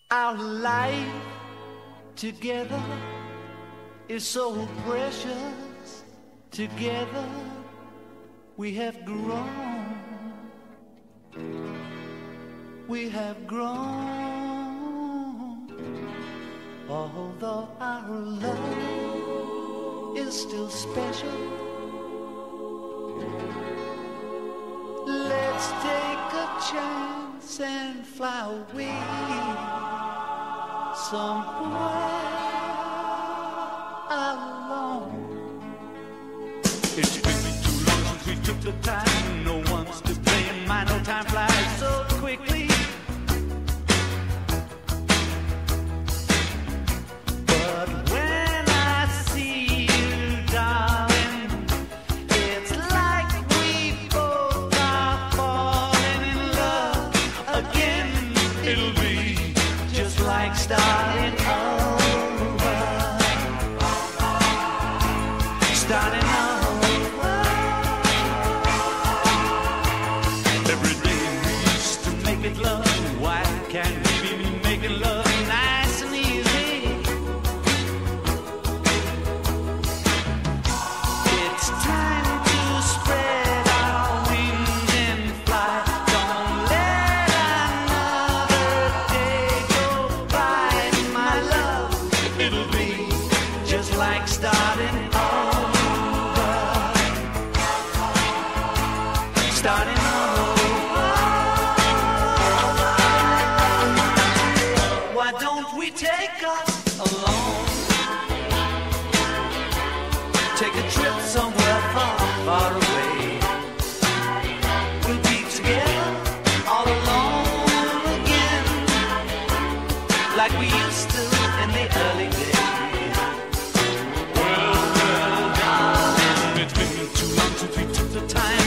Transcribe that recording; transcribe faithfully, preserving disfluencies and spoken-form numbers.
Our life together is so precious. Together we have grown. We have grown. Although our love is still special, let's take a chance and fly away somewhere alone. It's been too long since we took the time. No one's to blame. My no time flies so quickly. But when I see you, darling, it's like we both are falling in love again. It'll be just like starting over, starting over. Every day we used to make it love. Why can't we be making love nice and easy? It's time to spread our wings and fly. Don't let another day go by, my love. It'll be just like starting over, starting over. Why don't we take us alone? Take a trip somewhere far, far away. We'll be together all alone again, like we used to in the early days. Well, well, darling, it's been too long since we took the time.